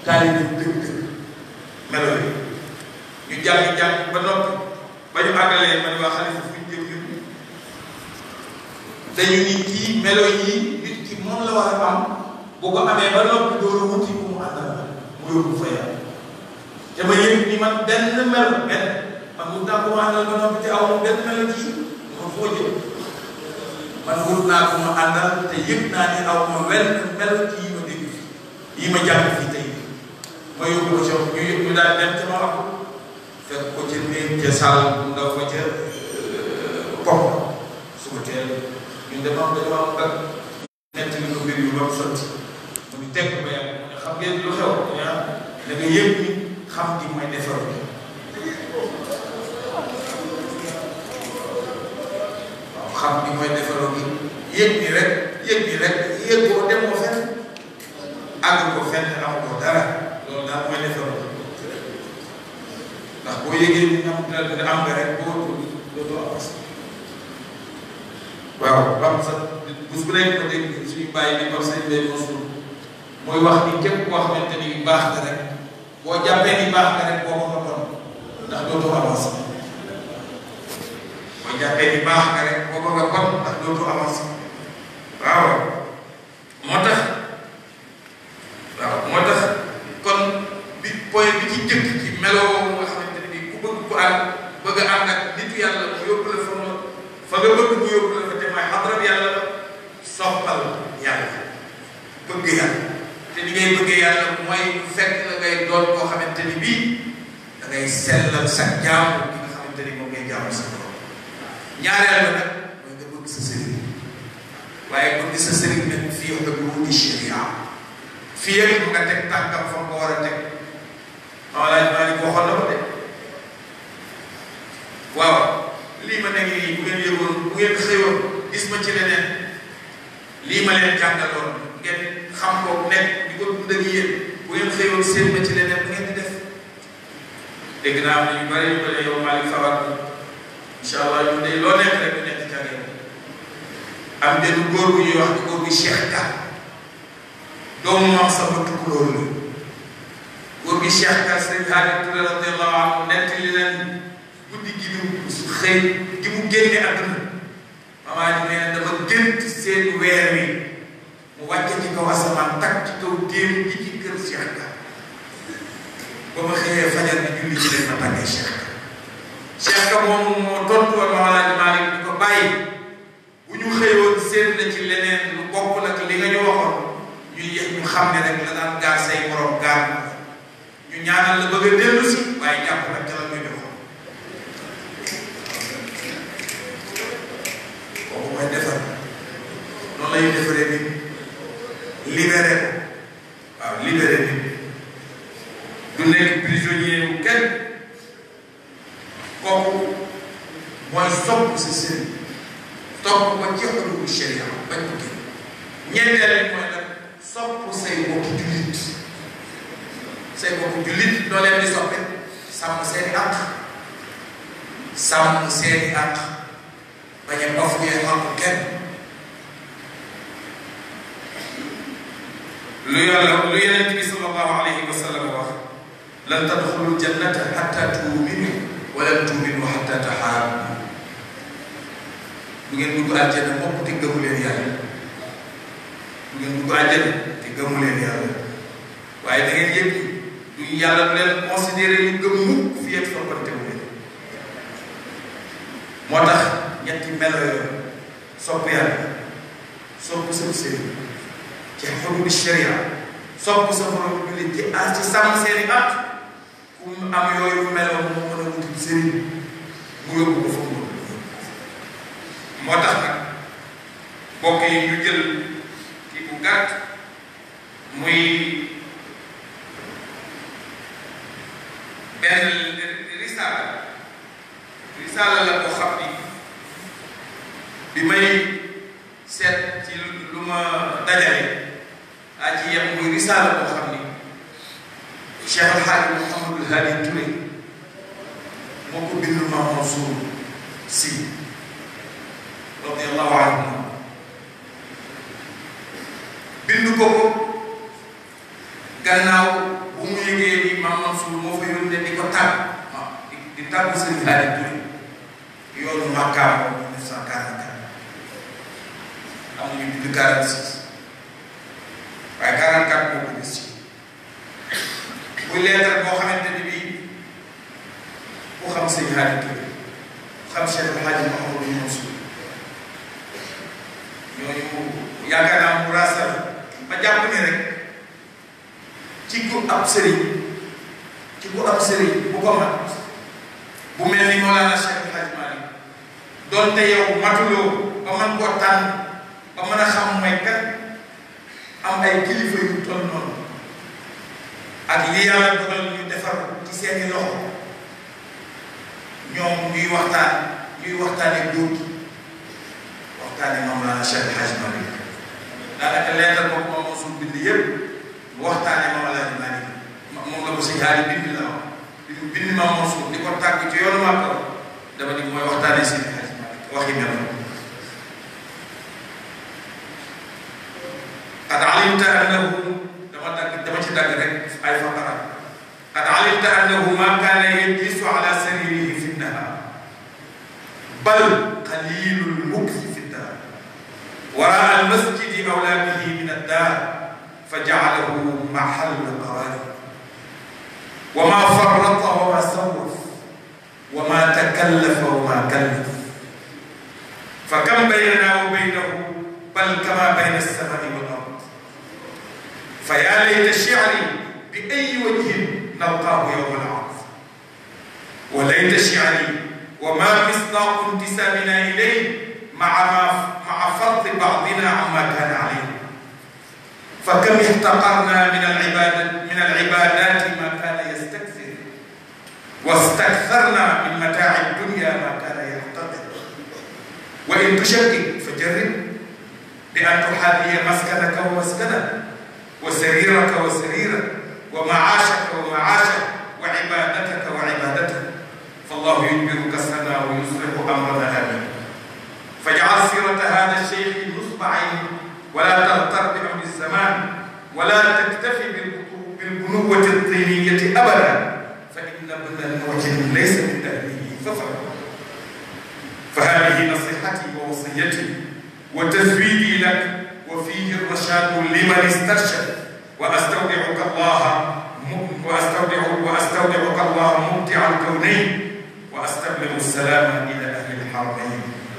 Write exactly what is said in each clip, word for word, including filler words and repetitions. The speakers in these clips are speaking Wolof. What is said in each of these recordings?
taalibe dëgg dëgg melo yi ñu jàng jàng ba noppi ba ñu àggalee man waa xalifa fu ñu jëm ñun dañu ni kii melo yi nit ki moom la war a am bu ko amee ba noppi dooru wuti ku mu àndal mu yóbbu fa yàlla te ma yëg ni man benn melo benn man wut naa ko ma àndal ba noppi te aw ma benn melo kii ma foo jëm man wut naa ko ma àndal te yëg naa ni aw ma wenn melo kii ma dégg fii yi ma jàng fii tey ma yóbbu ko ca ñu yëg ñu daal dem ca ma wax fekk ko ca néeg ca saal bu ndaw ba ca pop su ko teel ñun dañoo am dañoo am bag nett li ko mbir yu ba mu sotti mu ngi teg ba yàgg mu ne xam ngeen lu xew yaa da nga yëg ni xam gi mooy defar bi waaw xam gi mooy defaroo gi yëg ni rek yëg ni rek yëg boo dem ko fenn àgg ko fenn am ko dara loolu daal mooy defaroo ndax boo yëgee ni am dina am nga rek boo dootoo avance waaw bam sax bés bu nekk ko dégg suñu bàyyi bi comme sañ bay mosul mooy wax ni képp koo xamante ni baax nga rek boo jàppee ni baax nga rek boo ko nga bon ndax dootoo avance boo jàppee ni baax nga rek boo ko nga bon ndax dootoo avance waaw moo tax waaw moo tax kon bi point bi ci jëkk ci meloo nga xamante ne bii ku bëgg ku ànd bëgg a ànd ak nitu yàlla mu yóbbu la fa ma fa nga bëgg mu yóbbu la fa te mooy xadrab yàlla la soppal yàlla bëgg yàlla te ni ngay bëggee yàlla mooy fekk la ngay doon koo xamante ni bii da ngay sellal sa jaamu bi nga xamante ni moom ngay jaamu sa borom ñaareel la nag mooy nga bëgg sa sëriñ waaye bëgg sa sëriñ nag fii xuduudi sharia fii yëpp nga teg tànkam fa nga war a teg Mawlaay Maalik waxoon na ko de waaw lii ma nekk nii bu ngeen yëgoon bu ngeen xëyoon gis ma ci leneen lii ma leen jàngaloon ngeen xam ko nekk di ko dund ak yéen bu ngeen xëyoon seen ma ci leneen bu ngeen di def dégg naa am na ñu bari ñu ko ne yow Malick Fawad incha allah ñu ne loo nekk rek ñu nekk ca yow am benn góor bu ñuy wax di góor bu Cheikh Ka doomu maam sama tukulóor la góor gi Cheikh Ka Sëriñ Haadi Touré radiyallahu anhu nett li leen guddi gi mu su xëy gi mu génne àdduna mamaa ji nee na dama gént seen weer wi mu wàcce ci kaw asamaan takk ci kaw déem gi ci kër Cheikh Ka ba ma xëyee fajar bi julli ci leen ma tàggee Cheikh Ka Cheikh Ka moom moo tontu woon Mawlaay Maalik di ko bàyyi bu ñu xëyoon seen la ci leneen lu bokk nag li nga ñu waxoon ñu yëg ñu xam ne rek la daan gaar say morom gaar ñu ñaanal la bëgg a dellu si waaye jàpp nag ca la muy joxoon kooku mooy defar noonu la ñuy defaree nit libéré ko waaw libéré nit du nekk prisonnier wu kenn kooku mooy sopp si sëriñ topp ko ci xuduudu sharia bañ ko génn ñeenteel mooy nag sopp say mbokku jullit say mbokku jullit doo leen di soppe sàmm seeni àq sàmm seeni àq bañ a bafoué xaqu kenn lu yàlla lu Yonent bi sallallahu alayhi wa sallam wax lan tadxulul jannata hatta tuuminu wa lan tuuminu hatta taxaabu du ngeen dugg àjjana mukk te gëmu leen yàlla du ngeen dugg àjjana te gëmu leen yàlla waaye da ngeen yëg du yàlla du leen considéré ñu gëm mukk fii ak soppante wu leen moo tax ñetti melo yooyu sopp yàlla sopp sa sëriñ ci xuduudu sharia sopp sa borom jullit ci as ci sàmm seeni at ku mu am yooyu meloo moo mën a wuti sëriñ mu yóbbu ko fa mu moo tax nag mbokk yi ñu jël kii bu gàtt muy benn risaala risaala la boo xam ni bi may seet ci lu ma dajale daa ci yem muy risaala boo xam ni Cheikh El Hadj Mouhamadul Hadi Touré moo ko bind Maam Mansour Sy radiyallahu anhu bind ko ko gannaaw bu bu mu yëgee ni Mame Mansour moo fa yónnee di ko tàgg ah di di tàggu Serigne Hadi Touré yoonu Makka mille neuf cent quarante-quatre am nañu bind quarante-six waaye quarante-quatre boo ko gis ci muy lettre boo xamante ni bii ku xam Serigne Hadi Touré xam Cheikh El Hadji Mouhamadou Mansour ñooñu yaakaar naa mu raasal ba jàpp ni rek ci ku ab sëriñ ci ku ab sëriñ bu ko mat bu mel ni Mawlana Cheikh El Hadji Malick doonte yow matuloo ba mën koo tànn ba mën a xam mooy kat am ay kilifa yu toll noonu ak li yàlla dogal ñu defar ci seeni loxo ñoom ñuy waxtaan ñuy waxtaanee dóor waxtaanee Mawlana Cheikh El Hadji Malick daanaka leetal boobu moom moo suñ bind yëpp waxtaanee Mame El Hadji Malick moom la ko si Hadi bind la wax di ko bind Mame Mansour di ko tàgg ci yoonu Makka dama ni mooy waxtaanee si Hadji Malick waxi mel qad alimta annahu dama dagg dama ci dagg rek ay faqara qad alimta annahu ma kaana yajlisu ala saririhi fi nahar bal qalilul mukthi fi dar wara al masjidi awla bihi min ad-dar فجعله محل قرار وما فرط وما سوف وما تكلف وما كلف فكم بيننا وبينه بل كما بين السماء والارض فيا ليت شعري باي وجه نلقاه يوم العرض وليت شعري وما مصداق انتسابنا اليه مع مع فرط بعضنا عما كان عليه فكم احتقرنا من العبادة من العبادات ما كان يستكثر واستكثرنا من متاع الدنيا ما كان يحتقر وإن تشكك فجرب بأن تحاذي مسكنك ومسكنك وسريرك وسريرك ومعاشك ومعاشك وعبادتك وعبادتك فالله يجبر كسرنا ويصلح أمرنا آمين فاجعل سيرة هذا الشيخ نصب عينه ولا تغتر بأمر الزمان ولا تكتفي بالبنوة الطينية أبدا فإن ابن المعجم ليس من أهله ففر فهذه نصيحتي ووصيتي وتزويدي لك وفيه الرشاد لمن استرشد وأستودعك الله وأستودع وأستودعك الله مبدع الكونين وأستبلغ السلام إلى أهل الحرمين.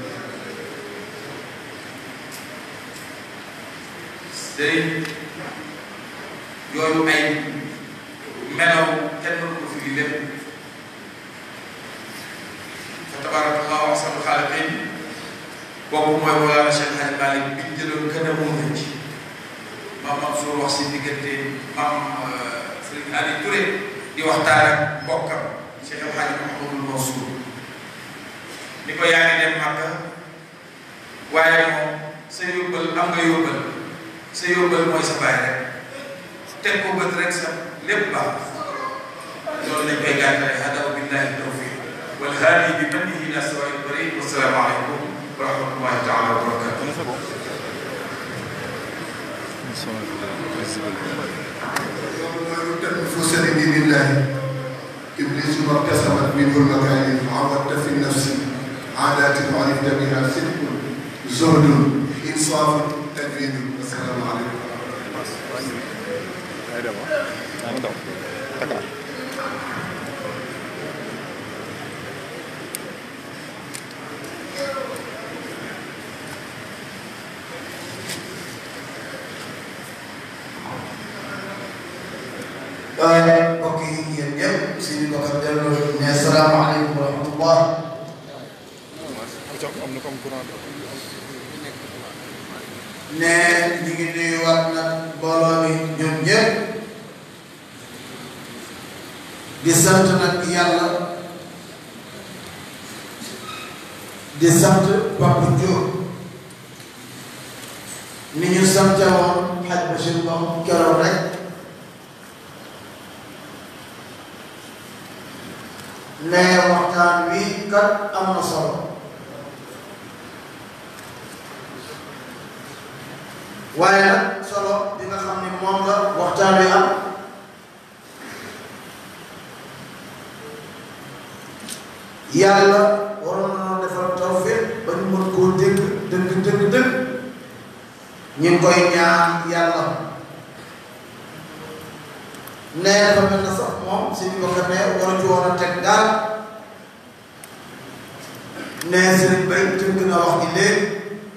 sëriñ yooyu ay melaw kenn mënu ko firi lépp fa tabarakallahu ahsanul xaaliqiin boobu mooy Mawlana Cheikh El Hadji Malick bi ñu jëloon gën a mun ci Mame Mansour wax si diggante maam Serigne Hadi Touré di waxtaan ak mbokkam Cheikh El Hadji Mouhamadou Mansour ni ko yaa ngi dem Makka waaye moom sa yóbbal am nga yóbbal sa yóbbal mooy sa baay rek teg ko bët rek sa lépp baax loolu lañ koy gàttale hada billahi tawfiq wal haadi bi mannihi ila sawaa'il tariiq wa salaamu aleykum wa rahmatullahi taala wa barakatuh. فسر لله إبليس ما اكتسبت منه المكارم عودت في النفس عادات عرفت بها صدق زهد إنصاف تجريد. السلام عليكم. mbokk yi yéen ñëpp si ñu ko delloo ne asalaamaaleykum wa rahmatullah. ne ñu ngi nuyuwaat nag mbooloo mi ñoom ñëpp di sant nag yàlla di sant Papa Diop ni ñu sante woon Hadj Bachir Ngom keroog rek ne waxtaan wi kat am na solo waaye nag solo bi nga xam ne moom la waxtaan wi am yàlla waroon na defal tawfiq ba ñu mën koo dégg dëgg dëgg dëgg ñu ngi koy ñaan yàlla nee dafa mel na sax moom si ñu ko ne waru ci woon a teg daal nee Serigne Bay tënk na wax gi léegi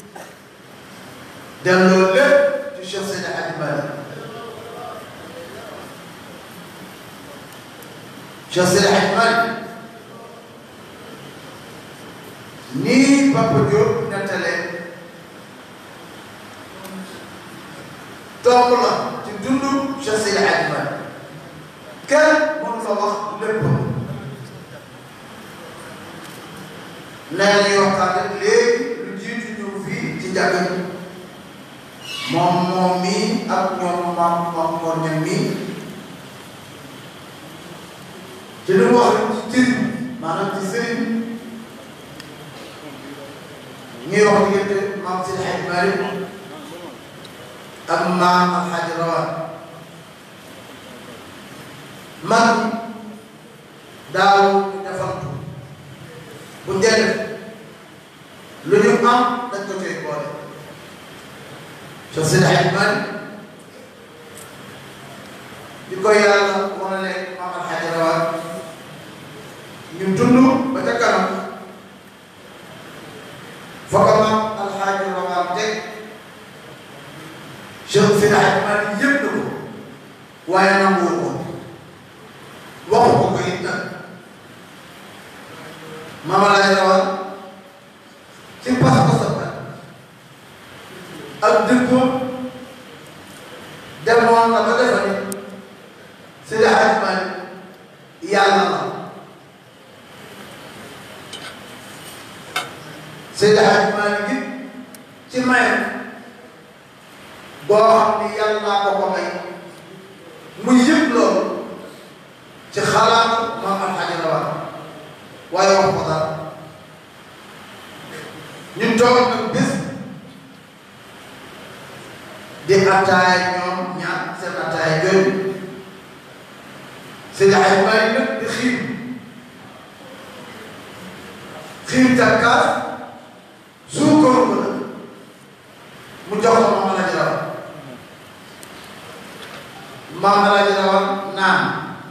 delloo lépp ci Cheikh Seydi Hadji Malick Cheikh Seydi Hadji Malick nii Papa Diop nettalee tomb la ci dundu Cheikh Seydi Hadji Malick kenn mënu fa wax lépp nee nañu waxtaan rek léegi lu jiitu ñëw fii ci jàkka ji moom moom mii ak ñoom maam maam Mor ñam mii te lu mu wax ci jëriñ maanaam ci sëriñ ñuy wax diggante maam Seydi Hadji Malick ak maam Alxaaji Rawaan mag daaw ñu defantu bu njëriñ lu ñu am dañ ko coy boole Cheikh Seydi Hadji Malick di ko yàlla wane ne maam Alxaaji Rawaan ñu dund ba ca kanam foog maam Alxaaji Rawaan teg Cheikh Seydi Hadji Malick yëpp na ko waaye nanguwul ko waxu ko ko it nag maam Alxaaji Rawaan ci pas-pasam ak dëggoom demoon na ba defa ni Seydi Hadji Malick yàlla la Seydi Hadji Malick it ci mayam boo xam ni yàlla ko ko may mu yëg loolu ci xalaatu maam Alxaaji Rawaan waaye wax ko dara ñu toog nag bés di attaay ñoom ñaar seen attaay jooju Seydi Hadji Malick nag di xiim xiim takkaas suukaru ko nag mu jox ko maam Alxaaji Rawaan maam Alxaaji Rawaan naan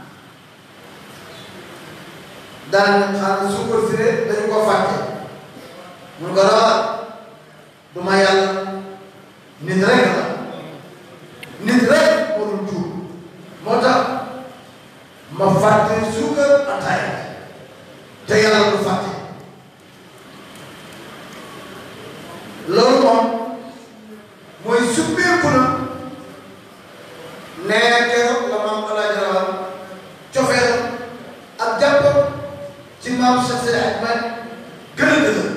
daan xam suukar si ne dañu ko fàtte mun ko Rawaan du ma yàlla nit rek la nit rek warul tuub moo tax ma fàtte suukar ataay te yàlla du fàtte loolu moom mooy suppeeku na nee keroog la maam Alxaaji Rawaan cofeel ak jàpp ci maam Cheikh Seydi Hadji Malick gën a dëgër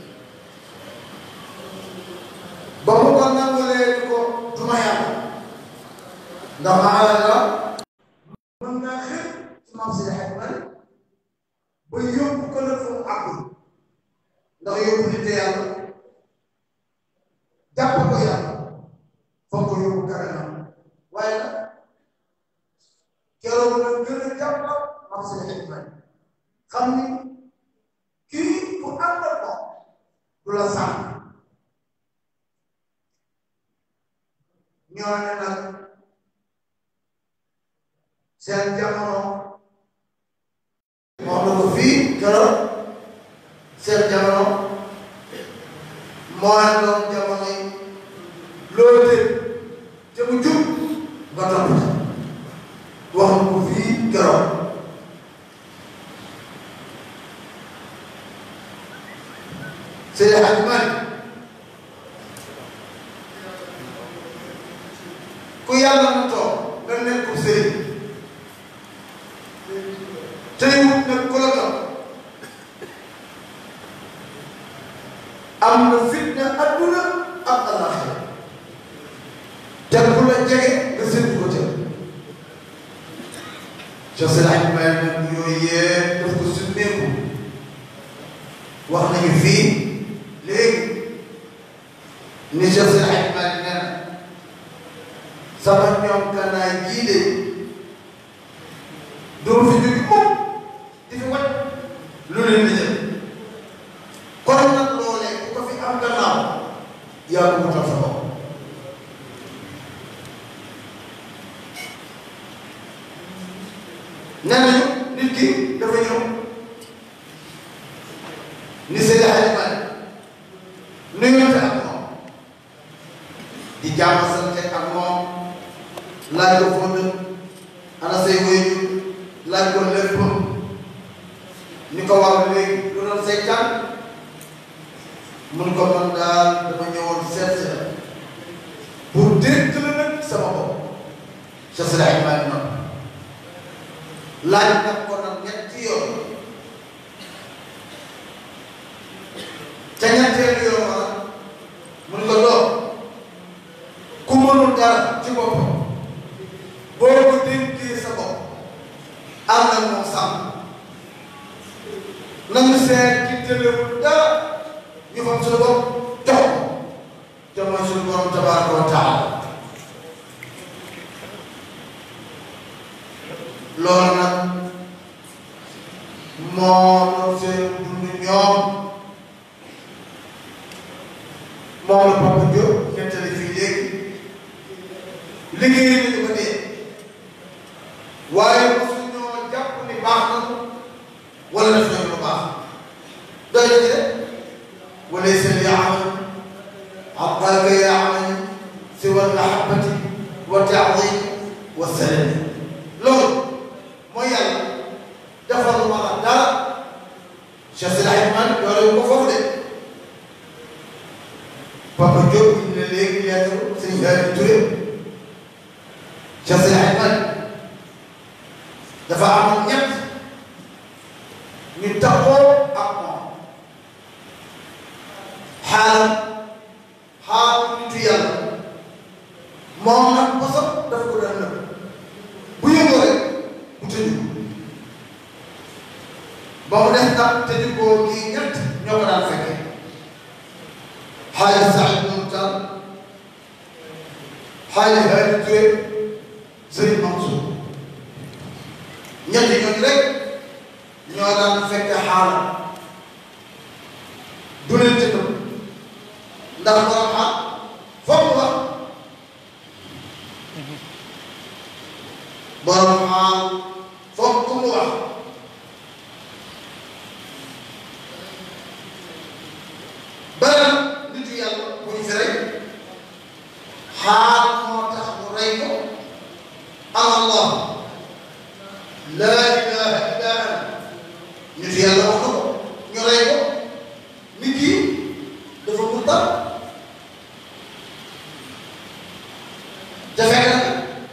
ba mu ko nangulee di ko duma yàlla ndax maam Alxaaji Rawaan mën naa xër ci maam Seydi Hadji Malick ba yóbbu ko la fu mu àggul ndax yóbbu nit yàlla jàpp ko yàlla foog ko yóbbu karanam waaye nag keroog la gën a jàpp maam Seydi Hadji Malick xam ni kii ku ànd ak moom du la sàmm ñoo ne nag seen jamono wax na ko fii keroog seen jamono moo doon jamono yi loolu tëj te mu jub nga topp wax na ko fii keroog Seydi Hadji Malick ku yàlla na toog nga nekk sëriñ tey wut nag ku la toog am na fitna adduna ak alaxira te ku la jege nga séntu ko ca Cheikh Seydi Hadji Malick nag yooyu yëpp daf ko summeeku wax nañu fii léegi ni Cheikh Seydi Hadji Malick nee na sama ñoom gànnaay jii de doo fi jóge mukk di fi wàcc lu leen di jël nee nañu nit ki dafa ñëw ni Seydi Hadji Malick nuyonte ak moom di jàmm sante ak moom laaj ko foo dëkk ana say waajur laaj ko lépp ni ko wax léegi lu doon say can mun ko man daal dama ñëwoon seet si la pour dégg la nag sama bopp Cheikh Seydi Hadji Malick noonu laaj nag ko nag ñetti yoon ca ñetteelu yoon wala mun ko doon ku mënul dara ci boppam boo ko dénkee sa bopp am na moom sàmm nañu seet ki jëlewul dara ñu fam suñu bopp jox ko te mooy suñu borom tabaraka wa taala loolu nag moo doon seen dund ñoom moom la Papa Diop nettali fii léegi liggéey nañu ba dee waaye mosu ñoo jàpp ni baax na wala def nañu lu baax doy na ci de walaysa li amal abqaaka ya amal siwa almahabbati wa taadimi wa salami loolu mooy yàlla defal ma la dara Cheikh Seydi Hadji Malick loolu ko foofu de Papa Diop indi na léegi lettre sëñ Hadi Touré Cheikh Seydi Hadji Malick dafa amoon ñett ñu taxoo ak moom xaaral xaaral nitu yàlla moom nag bosam daf ko daan nëb bu yëngoo rek bu tëju ba mu des nag tëju koo kii ñett ñoo ko daan fekkee xaaji Saïd Nourou Tall xaaji Hadi Touré Sëriñ Mansour ñetti ñooñu rek ñoo daan fekke xaaral du leen ci tëb ndax borom xaal foog wax borom xaal foog ku mu wax bari nitu yàlla bu ñu fi rey xaal moo tax mu rey ko Allah laa ilaaha illa ana nitu yàlla wax na ko ñu rey ko nit ki dafa murtad te fekk na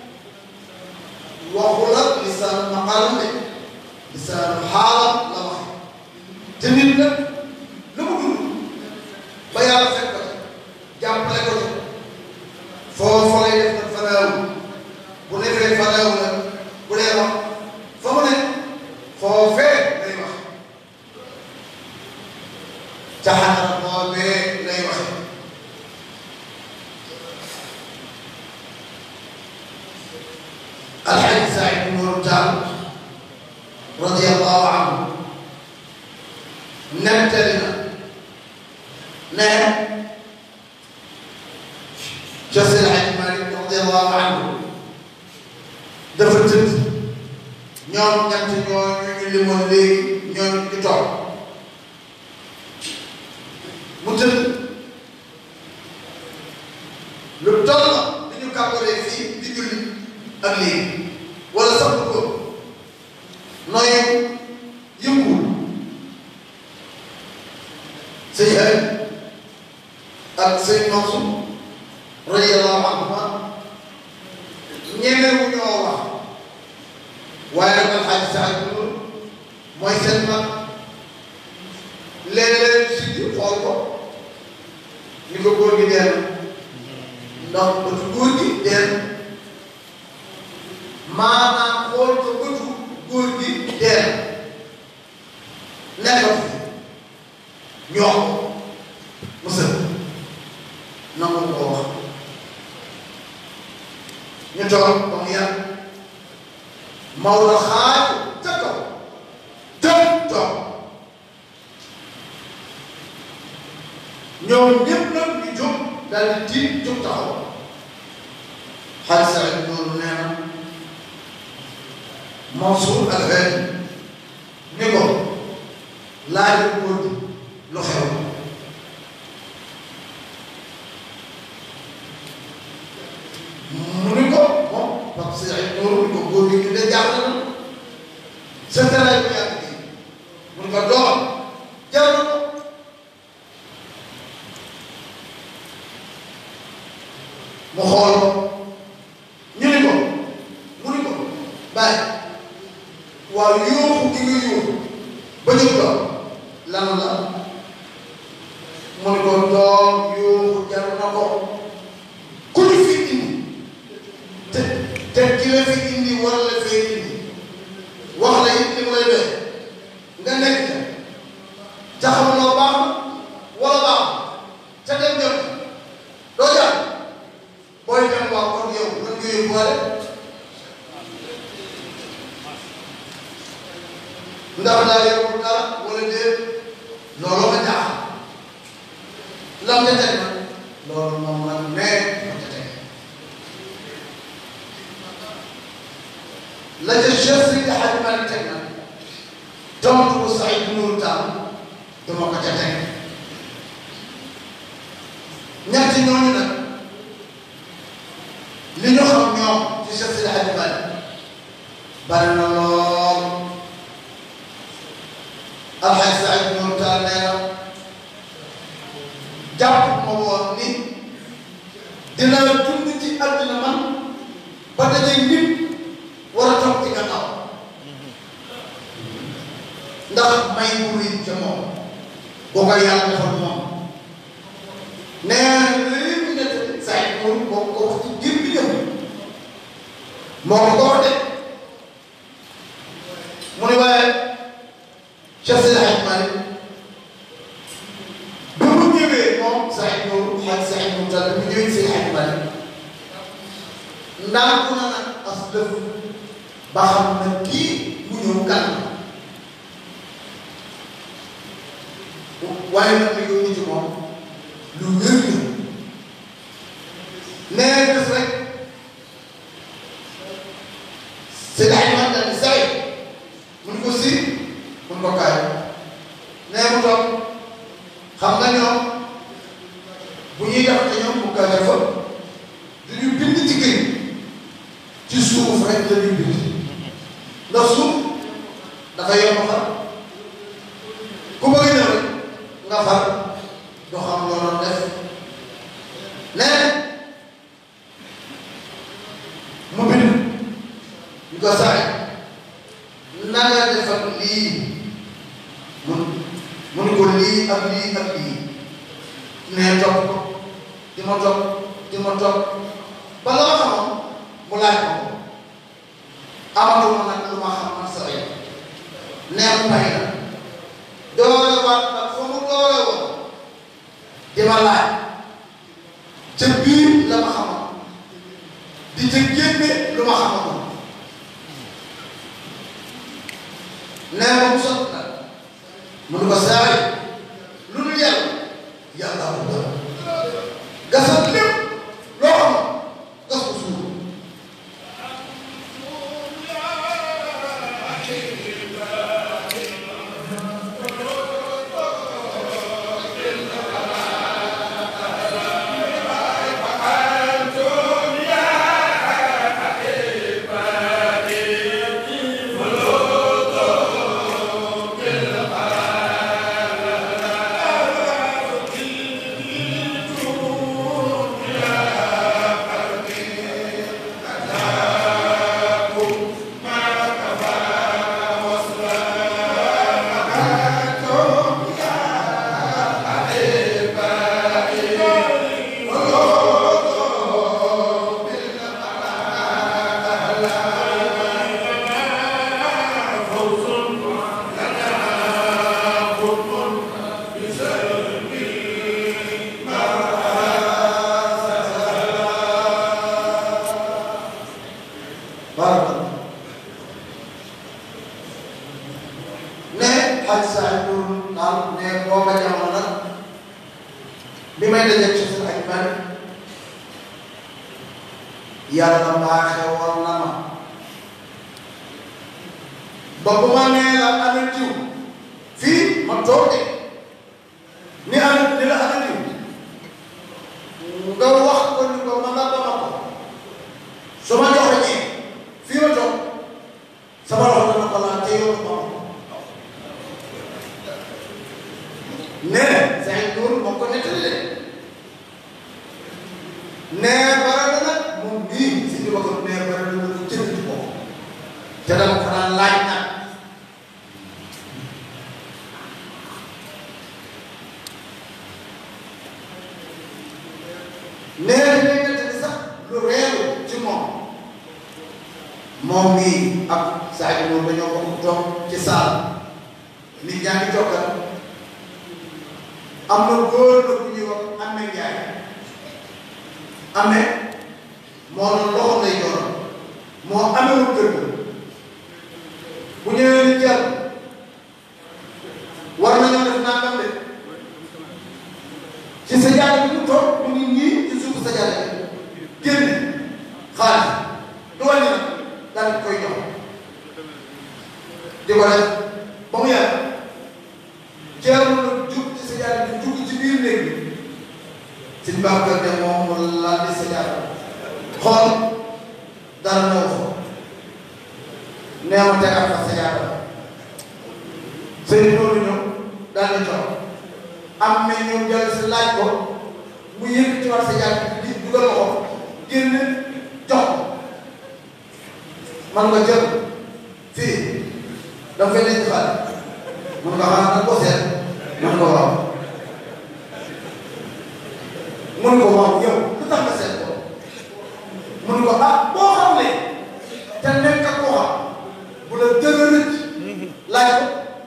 waxu la lisaanu maqaalam de lisaanu xaalam la wax te nit nag lu mu dund ba yàlla fekk ko jàppale ko ci foofu lay def nag fanaaw bu defee fanaaw nag bu dee wax fa mu ne foofee lay wax ca xanaa boobee lay waxe Alxaaji Saïd Nourou Tall radiyallahu anhu nettali na ne Cheikh Seydi Hadji Malick radiyallahu anhu dafa tëdd ñoom ñett ñoo ñu limoon léegi ñoom ñu toog mu tëdd lu toll la di ñu kàmbalee fii di julli ak léegi wala sax lu ko nooy yënguwul sëñ ay ak sëñ Mansour radiyallahu anhuma ñemewu ñoo wax waaye nag Alxaaji Saïd Nourou mooy seen mag léeg-léeg si di xool ko ni ko góor gi dee na ndax bëtu góor gi dee na maanaam xool ko bëtu góor gi dee na nekk ñoo mu sëb nangu ko wax ñu toog ba mu yàgg Maodo xaaj ca kaw tëb toog ñoom ñëpp nag ñu jóg daal di tiit jóg taxaw Xaaji Saïd Nourou nee na Mansour Al Hadi ni ko laaj góor gi lu xew mu ni ko moom parce que ay noonu ni ko góor gi ñu de jaaxle na sa teraay bu yàgg bi mu ni ko doom jar na ko mu xool ko ñu ni ko mu ni ko bàyyi waaw yuuxu gi nga yuuxu ba jóg doom lan la mu ni ko doom yuuxu jar na ko ku ñu fi indi te te ki la fi indi war la fee indi wax la it li mu lay doy nga nekk ca ca xamuloo baax na wala baax ca dem jot doo jàpp booy dem waaw kon yow lan nga yóbbuwaale ndax daa yóbbu dara wala déet looloo ma jaaxal lam ca teg nag loolu moom la nekk ma ca teg la ca Cheikh Seydi Hadji Malick teg nag tontu bu Saïd Nourou Tall dama ko ca teg ñetti ñooñu nag li ñu xam ñoom ci Cheikh Seydi Hadji Malick bari na lool Alxaaj Saïd Nourou Tall nee na jàpp ma woon ni dina dund ci àddina man ba dajeeg nit war a toog ci gannaaw ndax may bu rëy ca moom boo ko yàlla defal moom nee na léegi ñu ne Saïd Nourou moo ko wax ci biir bi ñëw moo ko ko wax de mu ne waaye Cheikh Seydi Hadji Malick ba mu ñëwee moom Saïd Nourou Hadj Saïd Nourou Tall mu ñëwee Seydi Hadji Malick ndax ku na nag as lëf ba xam na kii mu ñëw kan waaye nag li ñu ci moom lu wér la nee def rek Seydi Hadji Malick daal di Saïd mun ko si mun ko kaay nee mu toog xam nga ñoom bu ñuy def te ñoom bu ko defa dañu bind ci kër ci suuf rek la ñuy bind ndax suuf dafa yomb far ku bëgg ñëw rek nga far doo xam loo doon def nee mu bind ñu ko Saïd na nga defal lii mun mun ko lii ak lii ak lii nee topp ko di ma topp di ma topp ba la ma xamoon mu laaj ko amatuma nag lu ma xam man sa rek nee mu may la doole waat nag fa mu doole woon di ma laaj ca biir la ma xamoon di ca génne lu ma xamoon nee ma mu sot nag mun ko Saïd lu dul yàlla yàlla bu dara gasal lépp loo xam gas ko suuf Hadj Saïd Nourou Tall ne booba jamono nag bi may dajeeg ci seen ay man yàlla baaxe woon na ma ba bu ma nee la ana diw fii ma toog de ni ana ni la ana diw nga wax ko ni ko ma nga ba ma ko su ma joxe ñee fii ma toog sama loxo dana ko laal te yow ma nee Saïd Nour moo ko nettali de nee bara nag moom bii si di waxoon nee bara na ko jënd ci ko te dama ko daan laaj nag nee na day nettali sax lu reeru ci moom moom mii ak Saïd Nour dañoo bokk toog ci saal nit ñaa ngi toggal am na góor na ku ñuy wax Amé Ndiaye Amé moo doon loxo lay yor moo amewul kër ga bu ñëwee ni jàll war nañoo def nangam de ci sa jàll bi mu toog mu ngi nii ci suufu sa jàll bi génne xaalis du wàññi nag daal di koy jox di ko def ba mu yàgg jeexul na jug ci sa jàll bi jug ci biir néeg bi si Babacar de moom mu laal di sa jàll xool dara ñëw fa nee ma tegaat fa sa jàll sëñ loolu ñëw daal di jox am na ñëw jël si laaj ko mu yëkkati war sa jàll bi di dugal ko génn jox man nga jël fii dafa fay nekk xaalis mun nga xam nag ko seet mun nga waaw mun nga waaw yow lu tax nga seet ko mun nga ah boo xam ne te nekk ak koo xam bu la dëgg rëcc laaj ko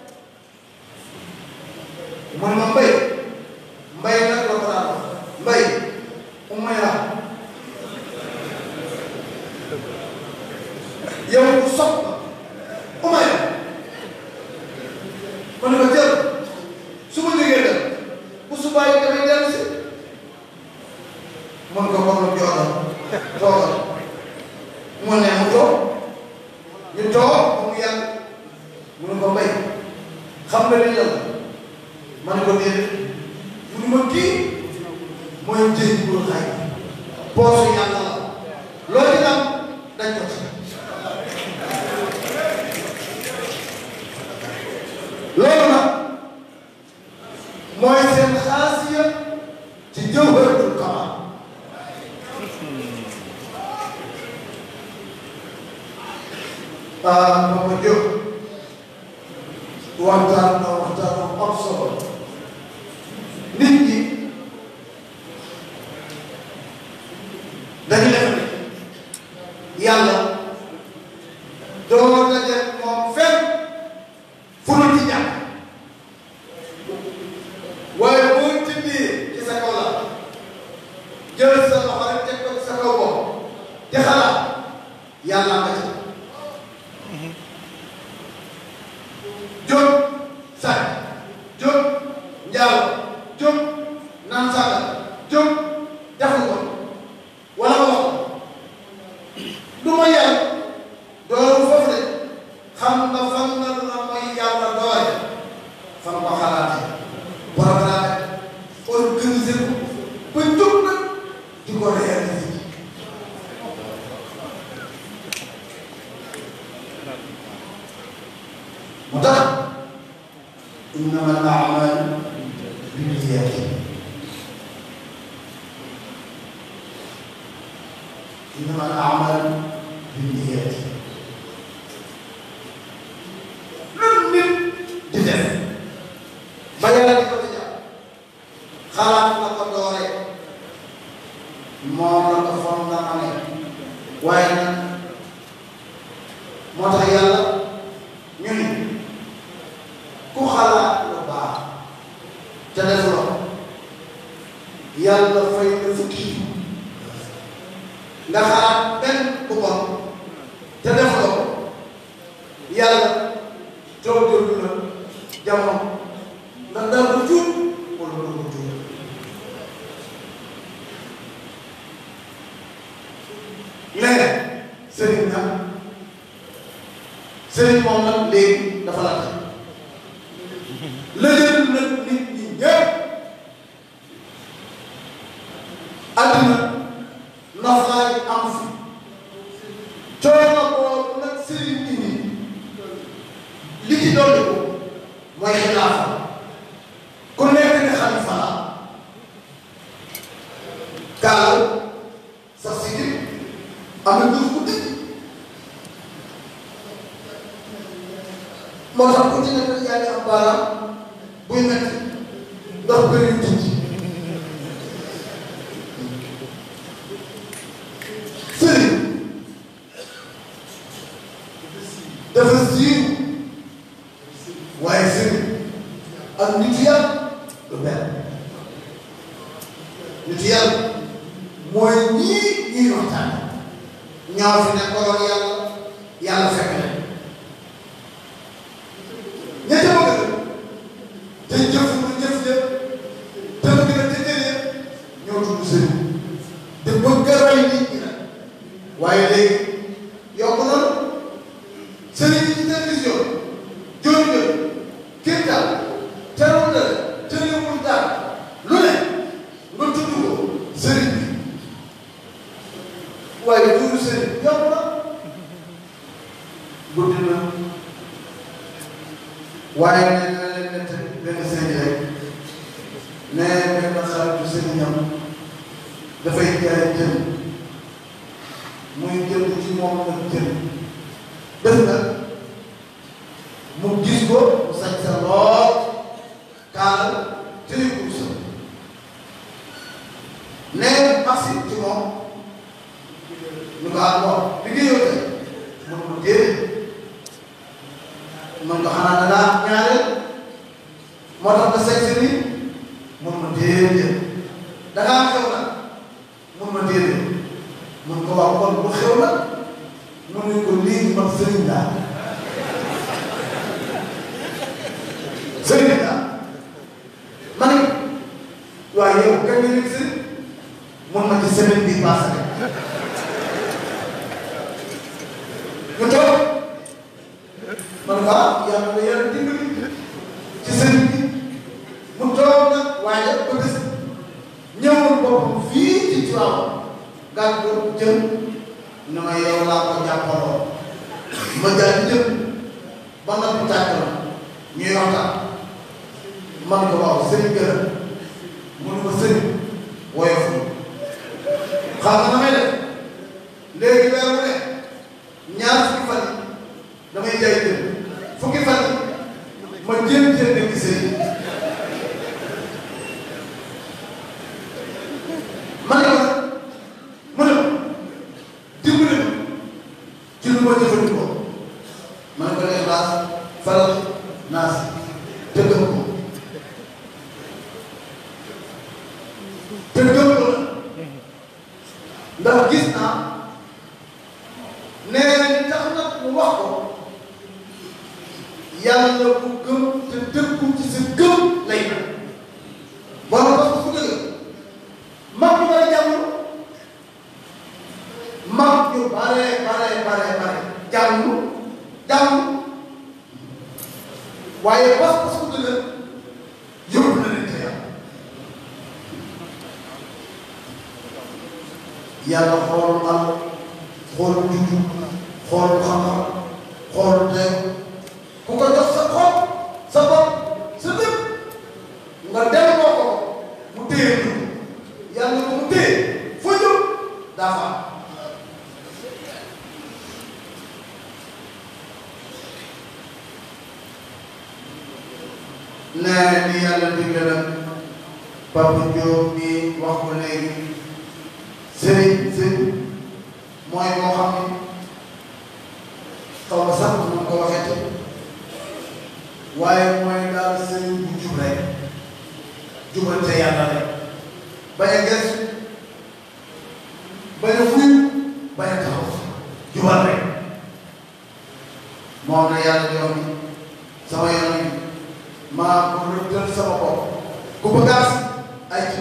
mun ma mbay mbay nag la ko daan wax mbay umay la yow bu sopp umay la ma ne ko jël su ma jógee dem bu subaa yi damay dellu si mën ko comme lu jox toogal mu ne mu toog ñu toog ba mu yàgg mu ne ko mbay xam nga li la ma ne ko déedéet mu ne ma kii mooy njëriñ bu xay poosu yàlla la loo ci am dañ ko ci loolu nag mooy seen xaasiya ci jawharatul kamal ah Mama Diop waxtaan na waxtaan na am solo nit ñi dañu def yàlla doo daje moom fenn fu nu ci jàpp waaye boo tëddee ci sa kaw la jël sa loxo rek teg ko ci sa kaw bopp di xalaat yàlla nga ci jóg sàcc jóg njaaw jóg naan saaga jóg defu ko wala wax ko du ma yàlla doolu foofu de xam nga fan nga la mooy yàlla doole fan ko xalaatee programme organiser ko ba jóg nag di ko réaliser moo tax innama al a'malu binniyati innama al a'malu binniyati lu nit di def ba yàlla di ko ci jàpp xalaat la ko doore moom la ko foog nga amee waaye nag moo tax yàlla ñu ni ku xalaat lu baax te def loo yàlla fay na fukki nga xalaat benn bu bon te def loo yàlla toog déglu la jamono nga dal ko tuut wala doo ko tuut léegi sëriñ na sëriñ moom nag léegi dafa la tax lëjël nag nit ñi ñëpp àddina naflaay am fi coono boobu nag sëriñ bi nii li ci dolli ko mooy xilaafa ku nekk ne xalifa la kaal sax si di am na duuf ku dëkk moo tax ku ci nekk yaa ngi am baaraam buy metti ndax bëri yu tijji sëriñ dafa siiw waaye sëriñ ak nitu yàlla du benn nitu yàlla mooy ñii ñuy waxtaan ñoo fi nekkaloon yàlla yàlla fekk na ñetti bëgg te jëf lu jëf jëf te bëgg na te jëlee ñoo tudd sëriñ te bëgg a roy nit ñi nag waaye léegi yokk noonu sëriñ yi ci télévision jooju jooju kër daal teewul dara tëlewul daal lu ne nga tudd ko sëriñ bi waaye tudd sëriñ yokk na guddi na waaye nee na leen nett benn sëriñ rek nee benn xaritu sëriñam dafay jaay jën muy jënd ci moom nag jën def na mu gis ko mu sañ sa lool kaal tëri kursa nee merci ci moom ñu ko ah bon liggéeyoo tey mun ko déedéet mun ko xanaa da ngaa ñaareel moo tax nga sañ si ni mun ma déedéet da ngaa xew nag mun ma déedéet mun ko wax kon bu xew nag mun nañ ko léegi man sëriñ laa sëriñ laa ma ne waaye yow kañ nga nekk sëriñ mun ma ci semaine bii passé rek ñu toog man waaw yàlla na yàlla dimbali ci sëriñ bi mu toog nag waaye ba gis ñëwul boppam fii ci Tiwaawan gàddu jëm na ma yow laa ko jàppaloo ma daal di jëm ba noppi tàkk la ñuy waxtaan man ko waaw sëriñ gërëm mënu ko sëriñ woyof xam nga damay def léegi weer wu ne ñaar fukki fan yi damay jaay jëm fukki fan yi ma jéem jéem nekk sëriñ ma ne ko mu ne dimbali ma ci lu ma jëfandikoo ma ne ko def laas faral naas tëggam ko tëggam ko ndax gis naa nee na li tax nag mu wax ko yàlla bu gëm te dëkku ci sa gëm lay na borom parce que su dëgg mag ñu bari jàmm mag ñu bare bare bare bare jàmm jàmm waaye parce que su dëgg yóbbu na leen te yàlla yàlla xool am xool juddu xool xam-xam xool tey ku ko jox sa xol sa bopp sa lépp nga delloo ko mu téye ñu yàlla ko mu téye foo jóg daa fa nee ni yàlla digle nag Papa Diop mi wax ko léegi sëriñ sëriñ mooy moo xam ne xaw ma sax mu ko waxeeti waaye mooy daal sëriñ bu jub rek jubante yàlla rek bañ a gëstu bañ a fuy bañ a taxaw jubal rek moom la yàlla di wax ni sama yoon yi maa ko rëddal sama bopp ku ko gaas ay ci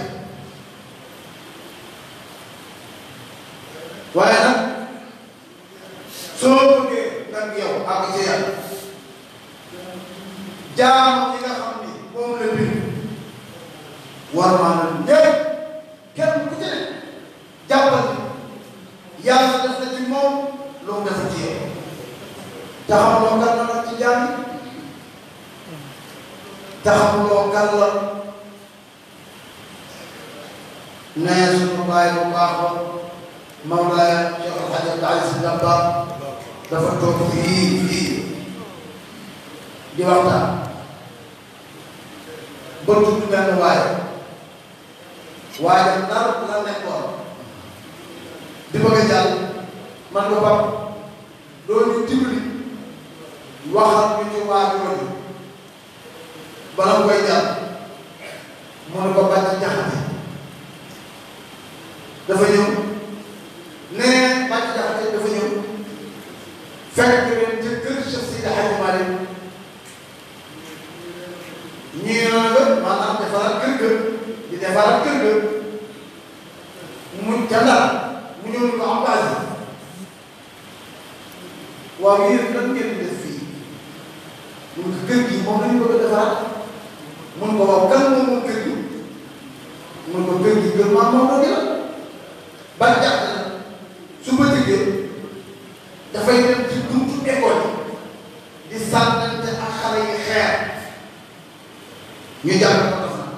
waaye nag soo bëggee nag yow àgg ci yàlla jaam yi nga xam ni moom la bind war maanaam ñëpp kenn ku ci ne jàppal ni yàlla def na ci moom lu mu def ci yow taxamuloo kan la nag ci jaam yi taxamuloo kan la nee suñu baay bu baax ba Mawlaaya Cheikh El Hadj Abdou Aziz Sy Dabakh dafa toog fii fii di waxtaan ba tudd benn waaye waaye nar la nekkoon di bëgg a jàll man ko pap doo ñu dimbali waxal ñu ci waa jooju bala mu koy jàll mu ne ko bàcc jaxate dafa ñëw nee bàcc jaxate dafa ñëw fekk leen ca kër Cheikh Seydi Hadji Malick ñii noonu la maanaam defaraat kër ga di defaraat kër ga mu ca Ndar mu ñëw ni ko am base waaw yéen lan ngeen def fii mun ko kër gi moom lañu bëgg a defaraat mun ko waaw kan moom moom kër gi mun ko kër gi kër maam moom la gën a ba jàpp na su ma jigéen dafay dem ci buntu école yi di sànnante ak xale yi xeer ñu jàng ko def na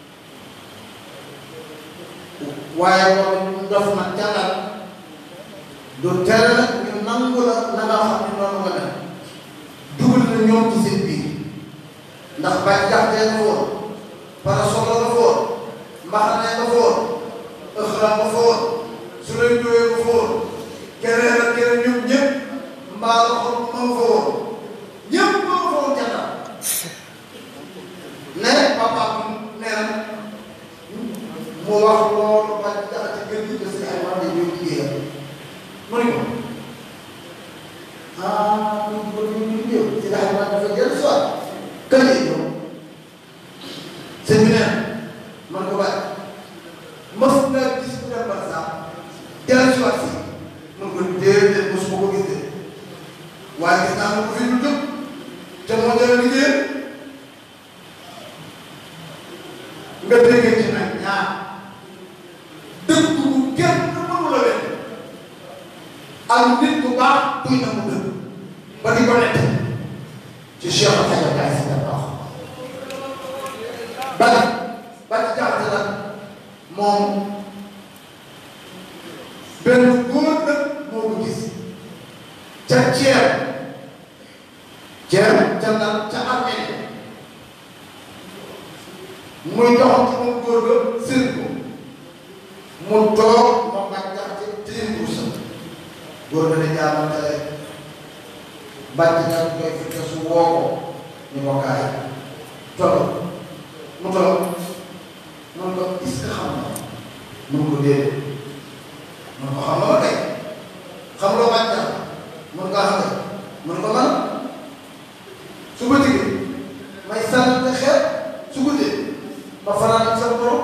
waaye loolu def na jàngal du tere nag ñu nangu la na nga xam ne noonu nga def dugal na ñoom ci seen biir ndax bàyyi jaxtee nga foon parasol nga foon mbaxane nga foon ëxra nga foon su lay ñëwee nga foon keneen ak keneen ñoom ñëpp mbaa la xam ma nga foon ñëpp ma nga foon jàngal ne papa nee na mu wax loolu ba jaxate gën gi si ay wàllu ñëw jigéen mu ne ko ah ñu ko ñu ñu ñëw si ay wàllu dafa jël soit kañ lay ñëw sëñ bi nee man ko bàyyi mos nga gis bu dem par exemple jël soit si mun ko déedéet mosuma ko gis de waaye gis naa ko fi lu jóg te moo jël liggéey nga déggee ci nag ñaar dëgg bu kenn mënu la wet ak nit bu baax buy na mu dëgg ba di ko nett ci Cheikh El Hadj Abdou Aziz Sy Dabakh ba ba ci jaxate nag moom benn góor nag moo ko gis ca ceeb ceeb ca nag ca armée muy doxam ci moom góor ga seen ko mu toog moom nag jaxate téye kursa góor ga ne jaamantale bàcc nag koy fi te su woo ko ñu ko kaay toog mu toog mun ko est-ce que xam nga mun ko déedéet mun ko xam nga ma kay xam loo bàcc nag mun ko xam nga mun ko man su ba tigee may sànni xeet su guddee ma fanaan ak sama borom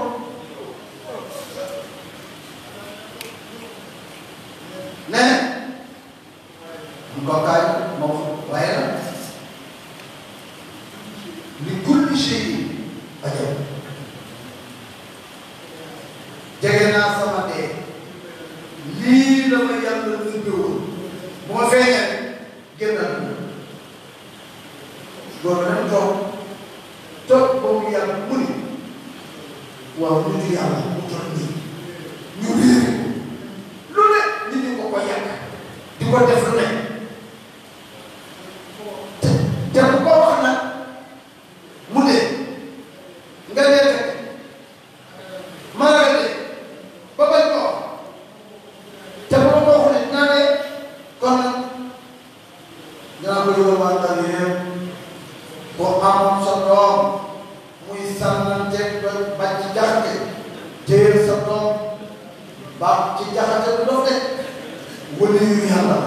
nee mu ko kaay moom waaye nag li kulli shay ajab jege naa sama dee lii la ma yàlla nëbbewoon bu ma feeñee génnal loolu nag toog toog boobu yàlla mu ni waaw lu ñu yàlla mu toll nii ñu réer lu ne nit ñi ko ko yàq di ko def lu ne te te bu ko wax nag mu dee nga dee fekk maa nga dee ba bañ ko te bu ma ko waxee dinaa dee kon nag dinaa ko yóbbu waa Ndar yëpp boo amoon sa doom muy sànnanteeg ba ba ci jaxate téye sa doom ba ci jaxate du dof de wala yu yàlla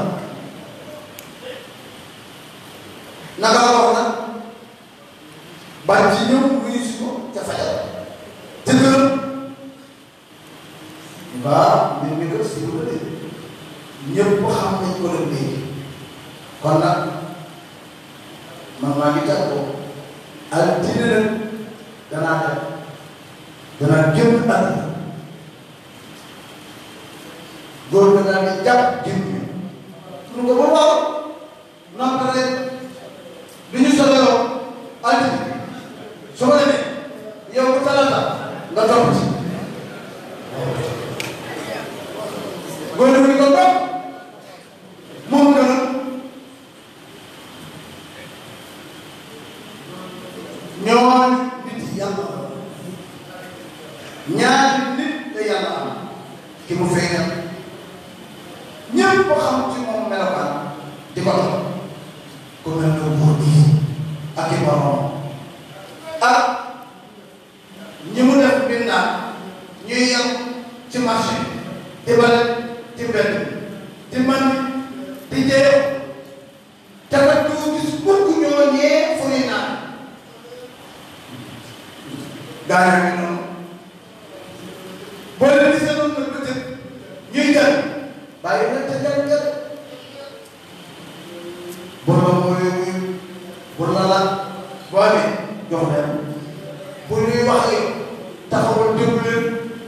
naka la wax nag ba ci ñëw wuyu si ko ca fajal te gërëm mbaa mbir mi kër si lu de ñëpp xam nañ ko la léegi kon nag man maa ngi tàggoo altine nag danaa dem danaa génn àdduna góor ga daal di jàpp génn ñu mu ko ba waaw noppi rek bi ñu soxla altine su ma demee yow bu talata nga topp ci góor gi ko topp moom nga nag ñooñu nit yàlla ñaari nit la yàlla am ki mu feeñal ñëpp ko xam ci moom melokaan di ko topp ku mel ne buur bii ak i borom ak ñi mu def bindaan ñuy yem ci marché di bale ci mbedd di man di jee te kat doo gis mukk ñoo ñee fu ñuy naan gaa yi ngi noonu boo leen gisee noonu nag bëccëg ñuy jël bàyyi leen te jël jël bu la mooy bu la la boo amee jox leen bu ñuy wax yow taxawal déglu leen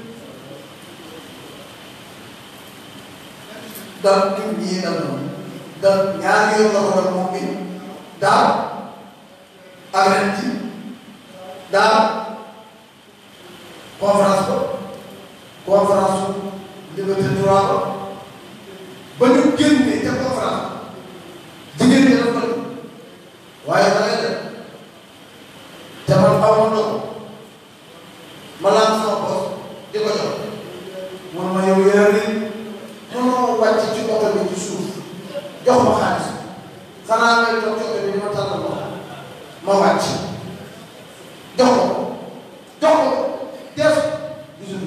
daal ñun ñii dal noonu daal ñaari yoon la ko dal moom bi daaw ak ren ci daaw conférence ko conférence su liberté droit ko ba ñu génnee ca conférence jigéen ñi dafa bëri waaye da ngay def te man aw ma ndox ma laal sama bopp di ko jox man ma yow yore mënoo wàcc ci oto bi ci suuf jox ma xaalis xanaa ngay toog ci oto bi ma tàllal ma ma wàcc jox ko jox ko def gisul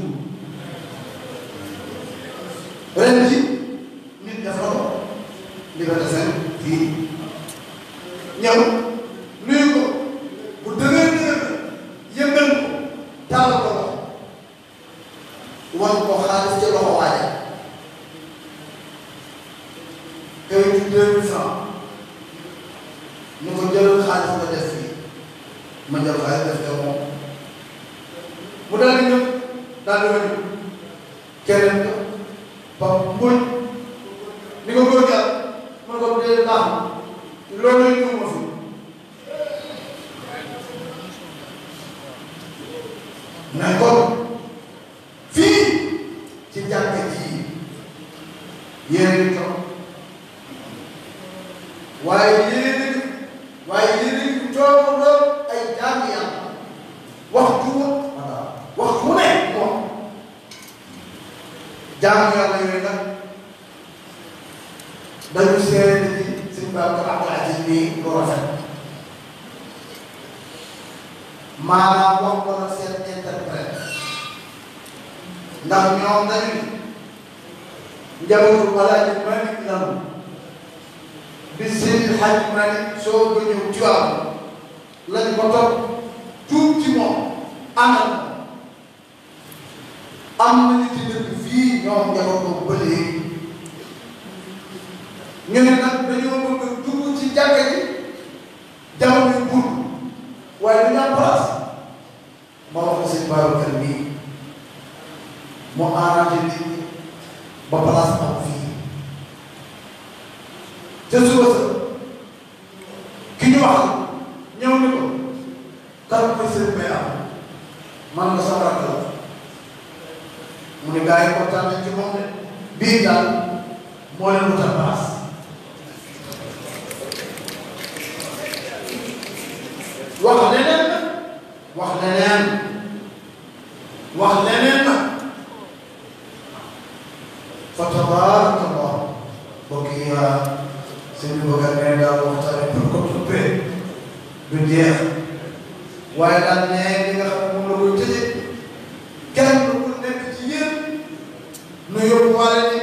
ren ji nit dafa ko liberté cinq fii ñëw nuyu ko bu dëgër dëgër yëngal ko tàllal ko loxo wan ko xaalis ca loxo waaja kayit ci deux mille francs ñu ko jël xaalis nga def fii ma jël xaalis def te moom mu daal di ñëw daal di wëñu keneen ko ba mbuñ ni ko góor jàll man ko dee baax na loolu ñu ma fi mais kon fii ci jàkka ji yéen a waaye yéen a waaye yéen a toogandoo ay jaamu yàlla waxtu waxtu ne moom jaamu yàlla yooyu nag dañu seede ni sëñ Babacar Abdou Aziz nii lu rafet maanaam wax ko nag seen interprète ndax ñoom dañu ni njabootu Alaaji Malick lanu bi Seydi Hadji Malick soo ko ñëw Tiwaawan lañ ko topp tuub ci moom àndal am nañu ci dëkk fii ñoom njabootu ba léegi ñu ne nag dañoo bëgg a dugg ci jàkka ji jamono yu gudd waaye dañu am place ma wax ko seen Babacar nii mu arrangé nit ñi ba place am fii te suba sa ki ñu wax ñëw ni ko kan mooy seen bay am man nga sama rakk la mu ne gars yi kontaan nañ ci moom de bii daal moo leen wutal place wax leneen na wax leneen wax leneen na fa tabarakallah mbokk yi seen bëgga nee daal waxtaane pour ko tuppee du jeex waaye daal nee li nga xam ne moom la koy tëje kenn ku nekk ci yéen nu yóbbu waale ni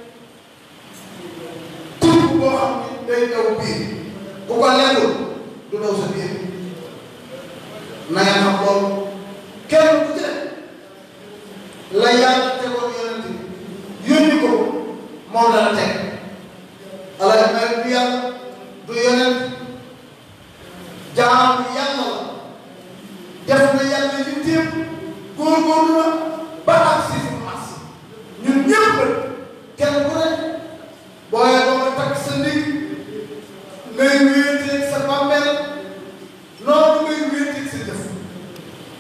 tur boo xam ne day daw biir ku ko lekkul du daw sa biir na ngeen xam loolu kenn ku ci la yàlla tegoon yonent yónni ko moom la la teg Alaaji Malick du yàlla du yonent jaamu yàlla la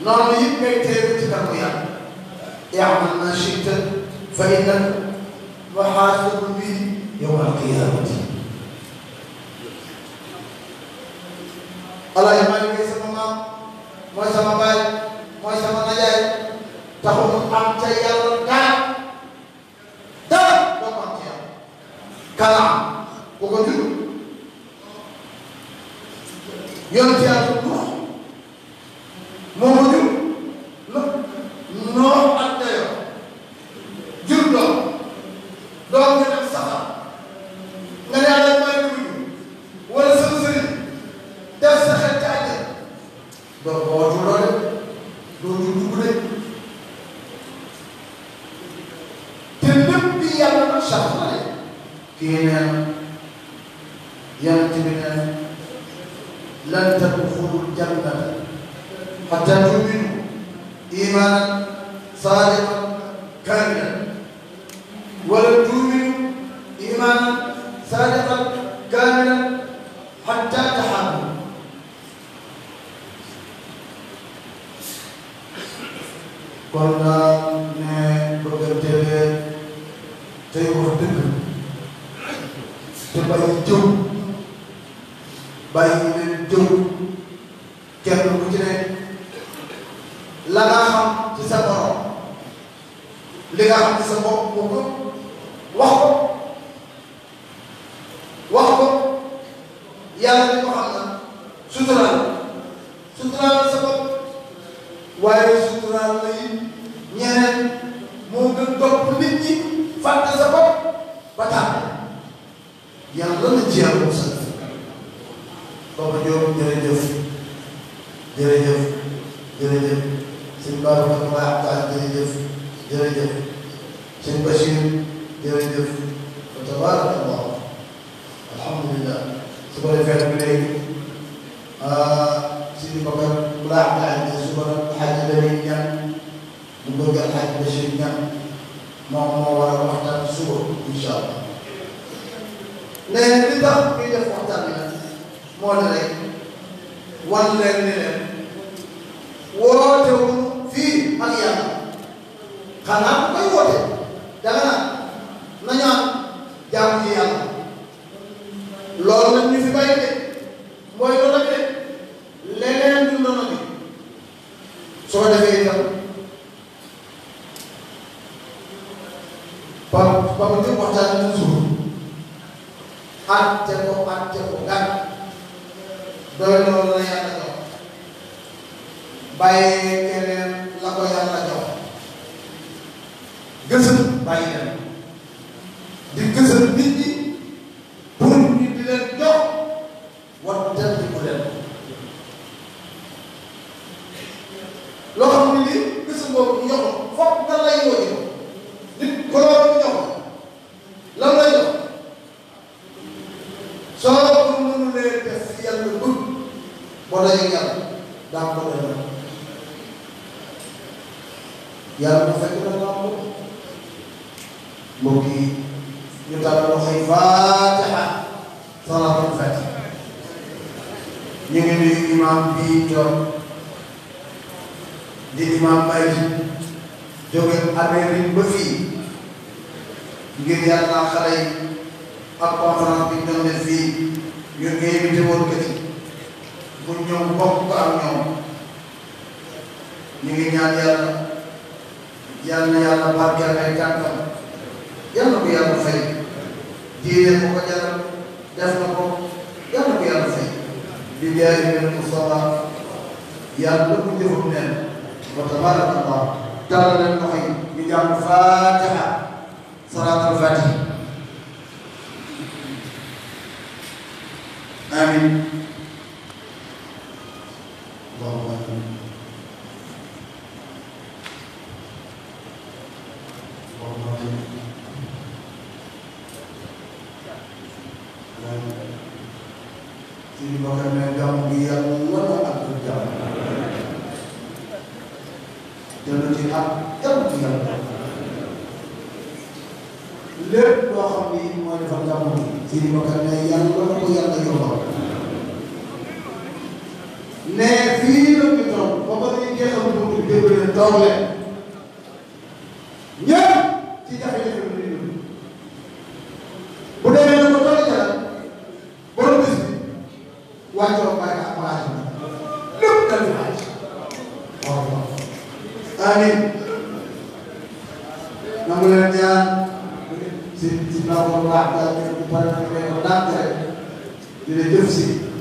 noonu it ngay teew ci kanamu yàlla i'mal ma shi'ta fa innaka muhaasabun bihi yawma al-qiyaamati. Alaaji Maalik mooy sama maam mooy sama baay mooy sama najaay taxul am ca yàlla dara dara doo ko am ci yàlla. Kalaam ku ko jur yonent yàlla Nuux moo ko jur noo ak dayoo jur doom doom nga dem saxar nga ne yàlla may ko jur wala sama sëriñ def sa xel ci àjjana doo ko wootu loole doo jur dugg de te lépp bi yàlla na sax na de kii nee na yonent bi nee na lan tadxulul jannata hatta tu'minu iimaanan saadiqan kaamilan wala tu'minu iimaanan saadiqan kaamilan hatta tahabbu. kon daal ne bëggante leen tey wax dëgg te bàyyi jëw bàyyi leen jëw kenn ku ci ne la nga xam ci sa borom li nga xam ci sa bopp bu ko wax ko wax ko yàlla li ko xam na suturaal suturaal sa bopp waaye suturaal la yi ñeneen moo gën topp nit ñi fàtte sa bopp ba tàmm yàlla na ci yàlla sa Papa Diop jërëjëf jërëjëf jërëjëf sëñ Babacar Mbaye jërëjëf jërëjëf sëñ Bachir jërëjëf wa tabarakallah alhamdulillah su ko defee bi léegi sëñ Babacar Mbaye suba xaaj Lamine ñaan mu bëgg xaaj Bachir ñaan moom moo war a waxtaan suba incha allah mais li tax ñuy def waxtaan bi nag moo ne rek wan leen ni leen woote wu fii ak yàlla xanaa bu koy woote danga naan nañu am jaamu ci yàlla loolu nag ñu fi bàyyi de mooy doon ak de leneen du noonu bi soo defee itam pa pa ba jëm waxtaan nañ suuf àtte ko àtte ko gàtt doy loolu la yàlla jox bàyyee keneen la ko yàlla jox gësëm bàyyi dem di gësëm nit ñi pour ñu di leen jox war tel di ko leen loo xam ne lii gësëm boobu ñu jox foog nga lay woo nit ko loolu ñu jox lan lay jox soo ko mënulee def yàlla bëgg boo dajee yàlla daa ko def yàlla bu fekk na daa ko mbokk yi ñu tàll loxoy Faatiha salaatul Faatiha ñu ngi nuyu imam bii toog di imam Baye jóge Amérique ba fii ngir yàlla xale yi ak conférence bi ñu doon def fii ñu ngi invité woon kër yi mu ñëw bokk ko ak ñoom ñu ngi ñaan yàlla yàlla na yàlla barkeel ay tànkam yàlla ko yàlla fay diine ko ko jaral def na ko yàlla ko yàlla fay di jaay leen Mustafa yàlla lu ko jëfam neen wa tabarakallah tàllal leen loxo yi ñu jàng Fatiha salaatul Fatiha amin allahumma amin allahumma amin ci bokk ne gàmm gi yàlla na ak jàmm dellu ci ak jàmm ci yàlla lépp loo xam ni mooy defal gàmm gi ci bokk ne yàlla na ko yàlla yombal ne fii la ñu toog ba ba ñu jeexal bu bi déglu leen toog leen ñëpp ci jafe-jafe bi ñu dund bu demee nag ba toll ca la borom bés bi wàccoo bàyyi ak bâche lépp dal di wàcc waaw waaw amiin na mu leen ñaan si si ndaw ko baax daal bu pare na ngay ko dàq rek dina jëf si